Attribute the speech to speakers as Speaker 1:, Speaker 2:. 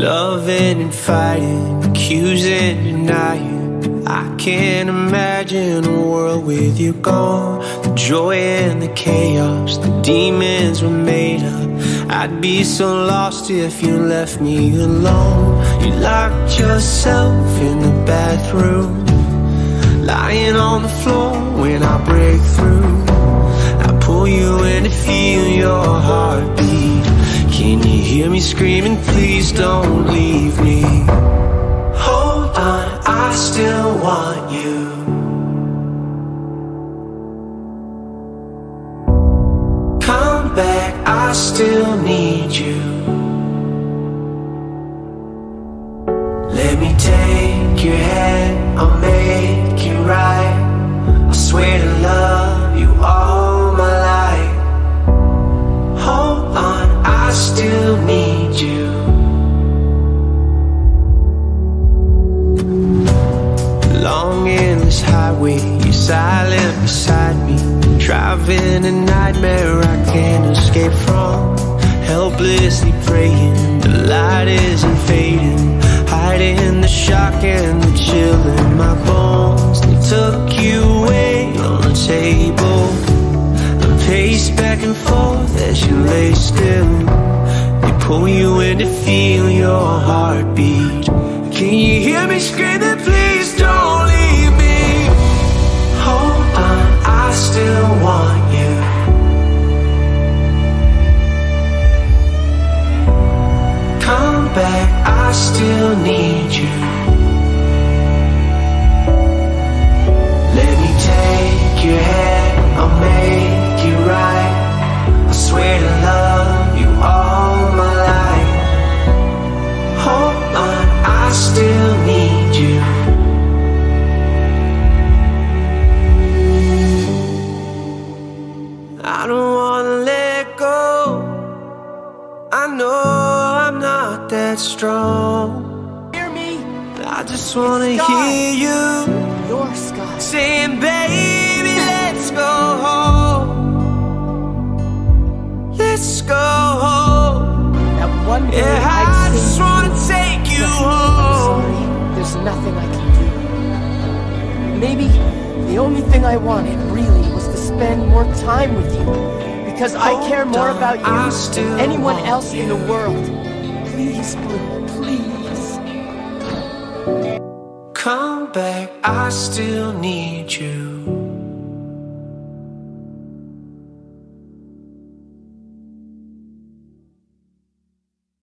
Speaker 1: Loving and fighting, accusing, denying. I can't imagine a world with you gone. The joy and the chaos, the demons were made up. I'd be so lost if you left me alone. You locked yourself in the bathroom, lying on the floor when I break through. I pull you in to feel your heartbeat. Can you hear me screaming, please don't leave me? Hold on, I still want you. Come back, I still need you. Let me take your hand, I'll make it right. I swear to love you all my life. Hold on, I still need you. Long endless highway, you're silent beside me. Driving a nightmare I can't escape from. Helplessly praying, the light isn't fading. Hiding the shock and the chill in my bones. They took you away on the table. I pace back and forth as you lay still. They pull you in to feel your heartbeat. Can you hear me screaming, please don't leave me? Hold on, I still want you. Come back, I still need you. Let me take your hand, I'll make it right. I swear to love you all my life. Hold on, I still need you. I don't wanna let go. I know I'm not that strong.
Speaker 2: Hear me?
Speaker 1: I just wanna hear you.
Speaker 2: Your sky.
Speaker 1: Saying, baby, let's go home. Let's go home.
Speaker 2: That one day
Speaker 1: Yeah,
Speaker 2: I'd
Speaker 1: I
Speaker 2: say
Speaker 1: just wanna take you home.
Speaker 2: sorry, there's nothing I can do. Maybe the only thing I wanted really was to spend more time with you. Because I care more about you than anyone else in the world. Please, Blue, please.
Speaker 1: Come back, I still need you.